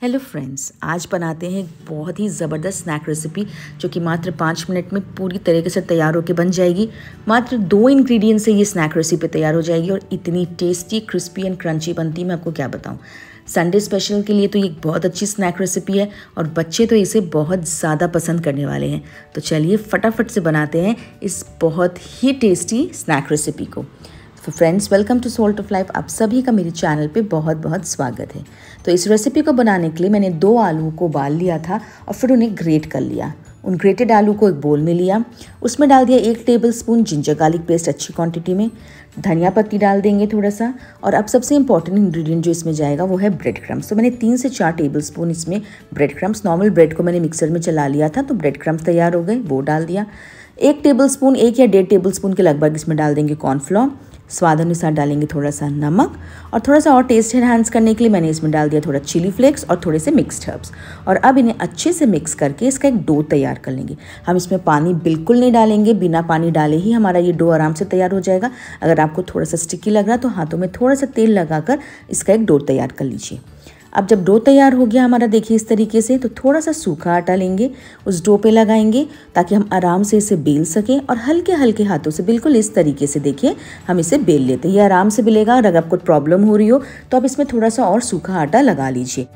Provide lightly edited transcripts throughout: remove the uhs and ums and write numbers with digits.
Hello friends, आज बनाते हैं एक बहुत ही ज़बरदस्त स्नैक रेसिपी जो कि मात्र 5 मिनट में पूरी तरीके से तैयार होकर बन जाएगी। मात्र 2 इंग्रेडिएंट से ये स्नैक रेसिपी तैयार हो जाएगी और इतनी टेस्टी, क्रिस्पी एंड क्रंची बनती है, मैं आपको क्या बताऊं। संडे स्पेशल के लिए तो ये बहुत अच्छी स्नैक रेसिपी है और बच्चे तो इसे बहुत ज़्यादा पसंद करने वाले हैं। तो चलिए फटाफट से बनाते हैं इस बहुत ही टेस्टी स्नैक रेसिपी को। तो friends, welcome to salt of life. आप सभी का मेरे चैनल पे बहुत बहुत स्वागत है। तो इस रेसिपी को बनाने के लिए मैंने 2 आलू को उबाल लिया था और फिर उन्हें ग्रेट कर लिया। उन ग्रेटेड आलू को एक बोल में लिया, उसमें डाल दिया 1 टेबलस्पून जिंजर गार्लिक पेस्ट अच्छी क्वांटिटी में, धनिया पत्ती डाल देंगे थोड़ा सा, और अब सबसे इंपॉर्टेंट इंग्रेडिएंट जो इसमें जाएगा वो है ब्रेड क्रम्स। तो मैंने 3 से 4 टेबलस्पून इसमें ब्रेड क्रम्स, नॉर्मल ब्रेड को मैंने मिक्सर में चला लिया था तो ब्रेड क्रम्स तैयार हो गए, वो डाल दिया। 1 टेबलस्पून, 1 या 1.5 टेबलस्पून के लगभग इसमें डाल देंगे कॉर्नफ्लोर। स्वाद अनुसार डालेंगे थोड़ा सा नमक, और थोड़ा सा और टेस्ट एनहांस करने के लिए मैंने इसमें डाल दिया थोड़ा चिली फ्लेक्स और थोड़े से मिक्स्ड हर्ब्स। और अब इन्हें अच्छे से मिक्स करके इसका एक डो तैयार कर लेंगे। हम इसमें पानी बिल्कुल नहीं डालेंगे, बिना पानी डाले ही हमारा ये डो आराम से तैयार हो जाएगा। अगर आपको थोड़ा सा स्टिकी लग रहा है तो हाथों में थोड़ा सा तेल लगाकर इसका एक डो तैयार कर लीजिए। अब जब डो तैयार हो गया हमारा, देखिए इस तरीके से, तो थोड़ा सा सूखा आटा लेंगे, उस डो पे लगाएंगे ताकि हम आराम से इसे बेल सकें, और हल्के हल्के हाथों से बिल्कुल इस तरीके से देखिए हम इसे बेल लेते हैं। ये आराम से बेलेगा, और अगर आपको प्रॉब्लम हो रही हो तो आप इसमें थोड़ा सा और सूखा आटा लगा लीजिए।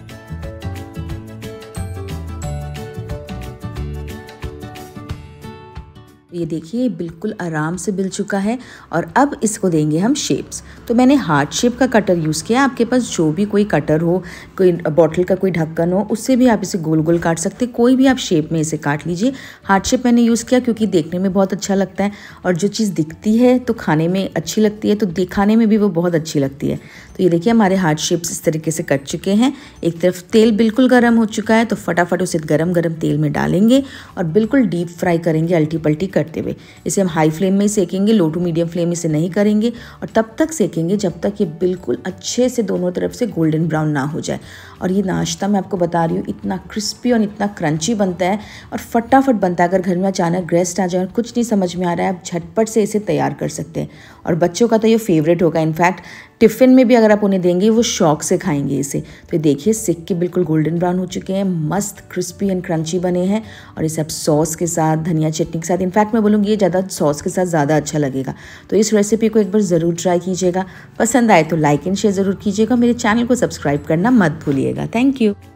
ये देखिए बिल्कुल आराम से बिल चुका है, और अब इसको देंगे हम शेप्स। तो मैंने हार्ट शेप का कटर यूज़ किया। आपके पास जो भी कोई कटर हो, कोई बॉटल का कोई ढक्कन हो, उससे भी आप इसे गोल गोल काट सकते हैं। कोई भी आप शेप में इसे काट लीजिए। हार्ट शेप मैंने यूज़ किया क्योंकि देखने में बहुत अच्छा लगता है, और जो चीज़ दिखती है तो खाने में अच्छी लगती है, तो दिखाने में भी वो बहुत अच्छी लगती है। तो ये देखिए हमारे हार्ट शेप्स इस तरीके से कट चुके हैं। एक तरफ तेल बिल्कुल गर्म हो चुका है, तो फटाफट उसे गरम गरम तेल में डालेंगे और बिल्कुल डीप फ्राई करेंगे, अल्टी पल्टी करते हुए। इसे हम हाई फ्लेम में ही सेकेंगे, लो टू मीडियम फ्लेम इसे नहीं करेंगे, और तब तक सेकेंगे जब तक ये बिल्कुल अच्छे से दोनों तरफ से गोल्डन ब्राउन ना हो जाए। और ये नाश्ता मैं आपको बता रही हूँ इतना क्रिस्पी और इतना क्रंची बनता है और फटाफट बनता है। अगर घर में अचानक गेस्ट आ जाए और कुछ नहीं समझ में आ रहा है, आप झटपट से इसे तैयार कर सकते हैं, और बच्चों का तो ये फेवरेट होगा। इनफैक्ट टिफ़िन में भी अगर आप उन्हें देंगे वो शौक से खाएंगे इसे। तो देखिए सिक के बिल्कुल गोल्डन ब्राउन हो चुके हैं, मस्त क्रिस्पी एंड क्रंची बने हैं, और इसे आप सॉस के साथ, धनिया चटनी के साथ, इनफैक्ट मैं बोलूँगी ये ज़्यादा सॉस के साथ ज़्यादा अच्छा लगेगा। तो इस रेसिपी को एक बार ज़रूर ट्राई कीजिएगा। पसंद आए तो लाइक एंड शेयर ज़रूर कीजिएगा। मेरे चैनल को सब्सक्राइब करना मत भूलिएगा। Thank you.